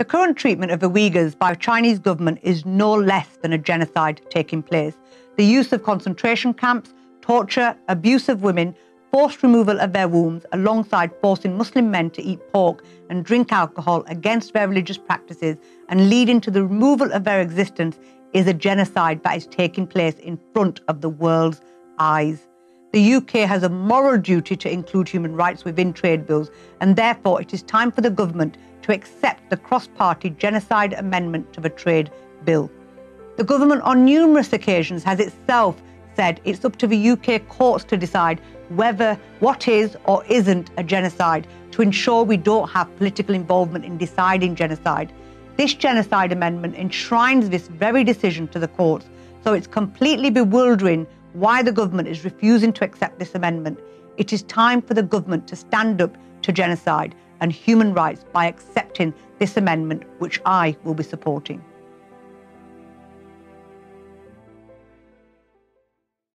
The current treatment of the Uyghurs by the Chinese government is no less than a genocide taking place. The use of concentration camps, torture, abuse of women, forced removal of their wombs, alongside forcing Muslim men to eat pork and drink alcohol against their religious practices and leading to the removal of their existence, is a genocide that is taking place in front of the world's eyes. The UK has a moral duty to include human rights within trade bills, and therefore it is time for the government to accept the cross-party genocide amendment to the trade bill. The government on numerous occasions has itself said it's up to the UK courts to decide whether what is or isn't a genocide, to ensure we don't have political involvement in deciding genocide. This genocide amendment enshrines this very decision to the courts, so it's completely bewildering why the government is refusing to accept this amendment. It is time for the government to stand up to genocide and human rights by accepting this amendment, which I will be supporting.